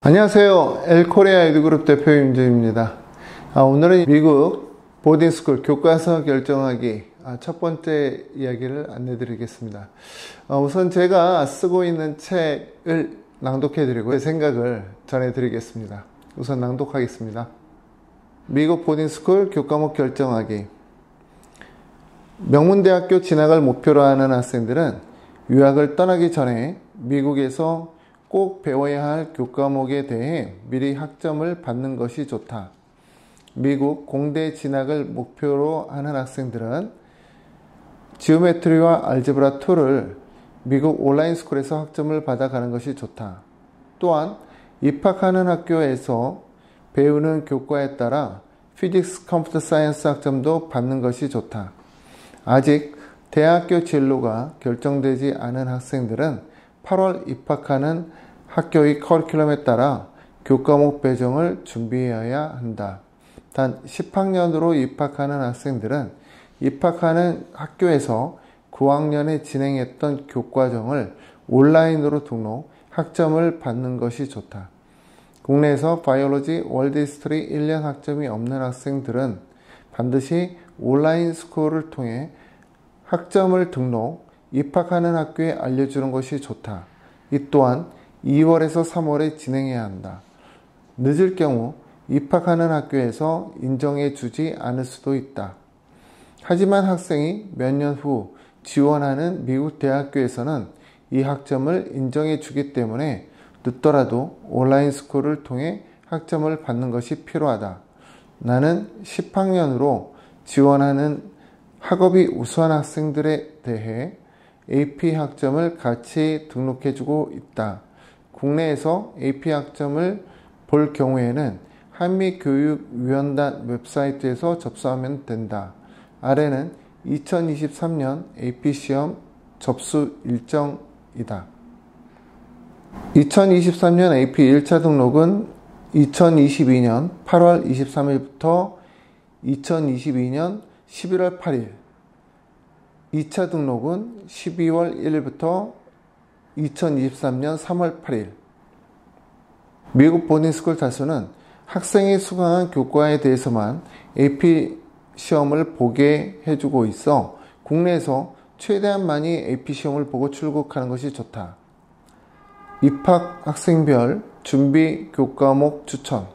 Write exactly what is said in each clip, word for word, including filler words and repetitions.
안녕하세요. 엘코리아 에듀그룹 대표 윤재입니다. 아, 오늘은 미국 보딩스쿨 교과서 결정하기 아, 첫 번째 이야기를 안내 드리겠습니다. 아, 우선 제가 쓰고 있는 책을 낭독해 드리고 제 생각을 전해 드리겠습니다. 우선 낭독하겠습니다. 미국 보딩스쿨 교과목 결정하기. 명문대학교 진학을 목표로 하는 학생들은 유학을 떠나기 전에 미국에서 꼭 배워야 할 교과목에 대해 미리 학점을 받는 것이 좋다. 미국 공대 진학을 목표로 하는 학생들은 지오메트리와 알제브라 이를 미국 온라인 스쿨에서 학점을 받아가는 것이 좋다. 또한 입학하는 학교에서 배우는 교과에 따라 피직스 컴퓨터 사이언스 학점도 받는 것이 좋다. 아직 대학교 진로가 결정되지 않은 학생들은 팔월 입학하는 학교의 커리큘럼에 따라 교과목 배정을 준비해야 한다. 단 십 학년으로 입학하는 학생들은 입학하는 학교에서 구 학년에 진행했던 교과정을 온라인으로 등록, 학점을 받는 것이 좋다. 국내에서 바이올로지, 월드 히스토리 일 년 학점이 없는 학생들은 반드시 온라인 스쿨을 통해 학점을 등록, 입학하는 학교에 알려주는 것이 좋다. 이 또한 이월에서 삼월에 진행해야 한다. 늦을 경우 입학하는 학교에서 인정해 주지 않을 수도 있다. 하지만 학생이 몇 년 후 지원하는 미국 대학교에서는 이 학점을 인정해 주기 때문에 늦더라도 온라인 스쿨을 통해 학점을 받는 것이 필요하다. 나는 십 학년으로 지원하는 학업이 우수한 학생들에 대해 에이피 학점을 같이 등록해주고 있다. 국내에서 에이피 학점을 볼 경우에는 한미교육위원단 웹사이트에서 접수하면 된다. 아래는 이천이십삼 년 에이피 시험 접수 일정이다. 이천이십삼 년 에이피 일 차 등록은 이천이십이 년 팔월 이십삼일부터 이천이십이 년 십일월 팔일, 이 차 등록은 십이월 일일부터 이천이십삼 년 삼월 팔일. 미국 보딩스쿨 다수는 학생이 수강한 교과에 대해서만 에이피 시험을 보게 해주고 있어 국내에서 최대한 많이 에이피 시험을 보고 출국하는 것이 좋다. 입학 학생별 준비 교과목 추천.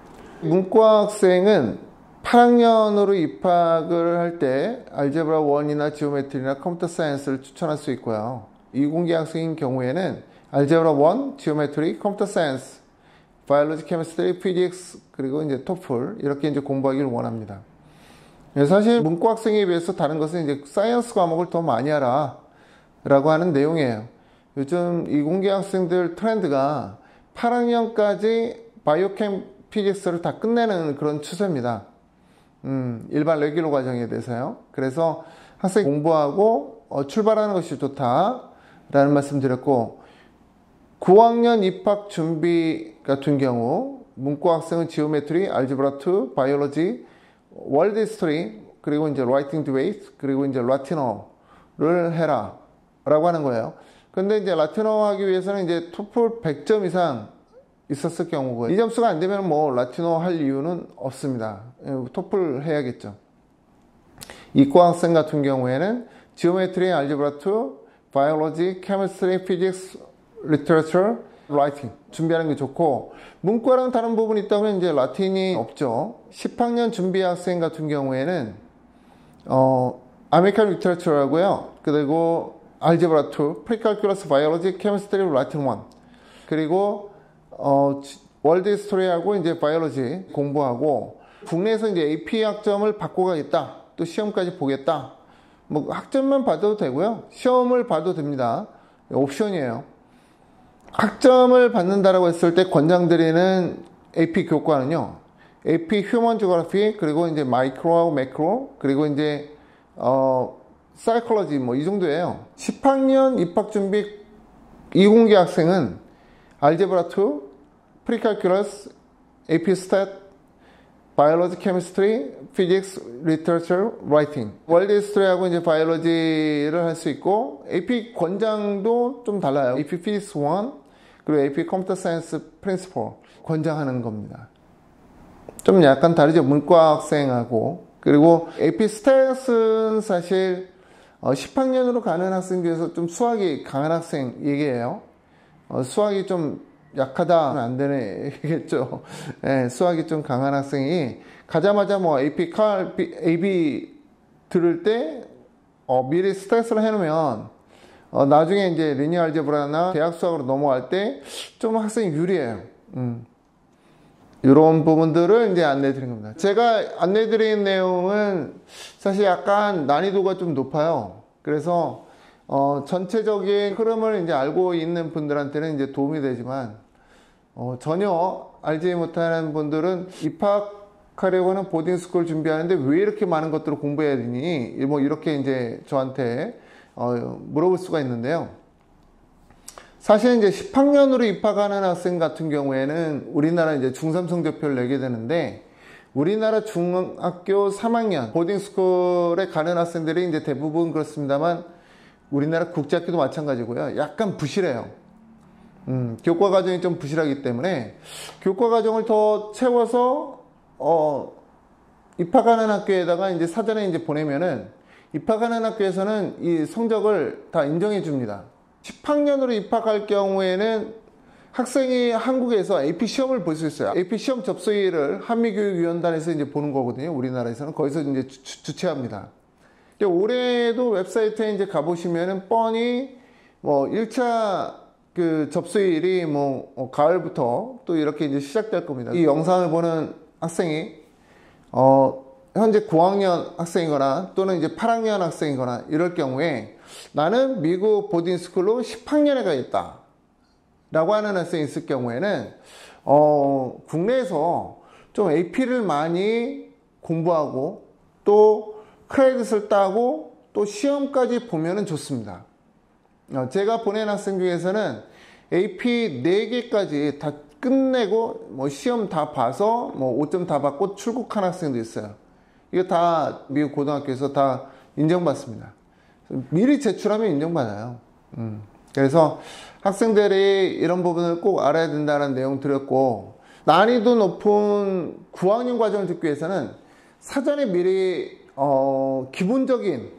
문과 학생은 팔 학년으로 입학을 할 때 알제브라 일이나 지오메트리나 컴퓨터 사이언스를 추천할 수 있고요. 이공계 학생인 경우에는 알제브라 일, 지오메트리, 컴퓨터 사이언스, 바이올로지, 케미스트리, 피직스, 그리고 이제 토플 이렇게 이제 공부하기를 원합니다. 사실 문과 학생에 비해서 다른 것은 이제 사이언스 과목을 더 많이 하라 라고 하는 내용이에요. 요즘 이공계 학생들 트렌드가 팔 학년까지 바이오캠 피직스를 다 끝내는 그런 추세입니다. 음, 일반 레귤러 과정에 대해서요. 그래서 학생이 공부하고 어, 출발하는 것이 좋다라는 말씀 드렸고, 구 학년 입학 준비 같은 경우 문과 학생은 지오메트리, 알제브라 이, 바이올로지, 월드 히스토리, 그리고 이제 라이팅 디베이트, 그리고 이제 라틴어를 해라 라고 하는 거예요. 근데 이제 라틴어 하기 위해서는 이제 토플 백 점 이상 있었을 경우고, 이 점수가 안 되면 뭐 라틴어 할 이유는 없습니다. 토플 해야겠죠. 이과 학생 같은 경우에는 지오메트리, 알제브라 이, 바이올로지, 케미스트리, 피직스, 리터처, 라이팅 준비하는 게 좋고, 문과랑 다른 부분이 있다면 이제 라틴이 없죠. 십 학년 준비 학생 같은 경우에는 어, 아메리칸 리터처라고요. 그리고 알제브라 이, 프리칼큘러스, 바이올로지, 케미스트리, 라틴 일, 그리고 어, 월드 히스토리하고 이제 바이올로지 공부하고, 국내에서 이제 에이피 학점을 받고 가겠다, 또 시험까지 보겠다, 뭐 학점만 받아도 되고요, 시험을 봐도 됩니다. 옵션이에요. 학점을 받는다라고 했을 때 권장드리는 에이피 교과는요, 에이피 휴먼 지오그래피, 그리고 이제 마이크로하고 매크로, 그리고 이제 어 사이콜로지 뭐 이 정도예요. 십 학년 입학 준비 이공계 학생은 알제브라 이, 프리칼큘러스, 에이피 스탯, 바이올로지, 케미스트리, 피직스, 리터처, 라이팅, 월드 히스토리하고 이제 바이올로지를 할 수 있고, 에이피 권장도 좀 달라요. 에이피 피직스 일, 그리고 에이피 컴퓨터 사이언스 프린시플 권장하는 겁니다. 좀 약간 다르죠. 문과 학생하고. 그리고 에이피 스탯은 사실 십 학년으로 가는 학생 중에서 좀 수학이 강한 학생 얘기예요. 수학이 좀 약하다 안 되겠죠. 네, 수학이 좀 강한 학생이 가자마자 뭐 에이피 칼 에이비 들을 때 어, 미리 스탯을 해놓으면 어, 나중에 이제 리니어 알제브라나 대학 수학으로 넘어갈 때 좀 학생이 유리해요. 음. 이런 부분들을 이제 안내 드린 겁니다. 제가 안내 드린 내용은 사실 약간 난이도가 좀 높아요. 그래서 어, 전체적인 흐름을 이제 알고 있는 분들한테는 이제 도움이 되지만 어, 전혀 알지 못하는 분들은 입학하려고 하는 보딩스쿨 준비하는데 왜 이렇게 많은 것들을 공부해야 되니? 뭐 이렇게 이제 저한테 어, 물어볼 수가 있는데요. 사실 이제 십 학년으로 입학하는 학생 같은 경우에는 우리나라 이제 중삼 성적표를 내게 되는데 우리나라 중학교 삼 학년 보딩스쿨에 가는 학생들이 이제 대부분 그렇습니다만 우리나라 국제학교도 마찬가지고요. 약간 부실해요. 음, 교과 과정이 좀 부실하기 때문에 교과 과정을 더 채워서 어, 입학하는 학교에다가 이제 사전에 이제 보내면은 입학하는 학교에서는 이 성적을 다 인정해 줍니다. 십 학년으로 입학할 경우에는 학생이 한국에서 에이피 시험을 볼 수 있어요. 에이피 시험 접수일을 한미교육위원단에서 이제 보는 거거든요. 우리나라에서는 거기서 이제 주, 주최합니다. 올해도 웹사이트에 이제 가보시면은 뻔히 뭐 일 차 그 접수일이 뭐 어, 가을부터 또 이렇게 이제 시작될 겁니다. 이 영상을 보는 학생이 어 현재 구 학년 학생이거나 또는 이제 팔 학년 학생이거나 이럴 경우에 나는 미국 보딩스쿨로 십 학년에 가 있다 라고 하는 학생이 있을 경우에는 어, 국내에서 좀 에이피를 많이 공부하고 또 크레딧을 따고 또 시험까지 보면은 좋습니다. 어, 제가 보낸 학생 중에서는 에이피 네 개까지 다 끝내고 뭐 시험 다 봐서 뭐 오 점 다 받고 출국한 학생도 있어요. 이거 다 미국 고등학교에서 다 인정받습니다. 미리 제출하면 인정받아요. 음. 그래서 학생들이 이런 부분을 꼭 알아야 된다는 내용 드렸고, 난이도 높은 구 학년 과정을 듣기 위해서는 사전에 미리 어, 기본적인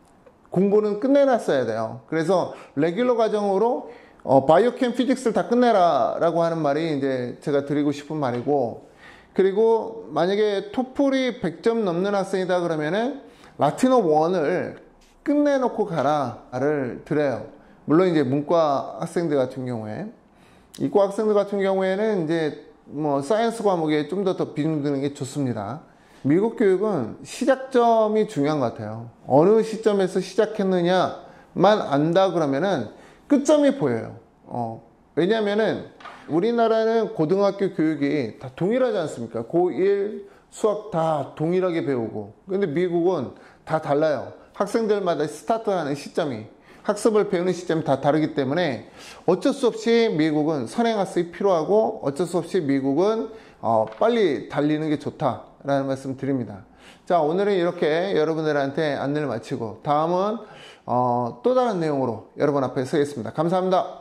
공부는 끝내놨어야 돼요. 그래서 레귤러 과정으로 어, 바이오캠 피직스를 다 끝내라 라고 하는 말이 이제 제가 드리고 싶은 말이고, 그리고 만약에 토플이 백 점 넘는 학생이다 그러면은 라틴어 일을 끝내놓고 가라를 드려요. 물론 이제 문과 학생들 같은 경우에, 이과 학생들 같은 경우에는 이제 뭐 사이언스 과목에 좀 더 더 비중 두는 게 좋습니다. 미국 교육은 시작점이 중요한 것 같아요. 어느 시점에서 시작했느냐만 안다 그러면은 끝점이 보여요. 어, 왜냐면은 우리나라는 고등학교 교육이 다 동일하지 않습니까? 고일 수학 다 동일하게 배우고, 근데 미국은 다 달라요. 학생들마다 스타트하는 시점이, 학습을 배우는 시점이 다 다르기 때문에 어쩔 수 없이 미국은 선행학습이 필요하고, 어쩔 수 없이 미국은 어, 빨리 달리는 게 좋다라는 말씀 드립니다. 자, 오늘은 이렇게 여러분들한테 안내를 마치고 다음은 어, 또 다른 내용으로 여러분 앞에 서겠습니다. 감사합니다.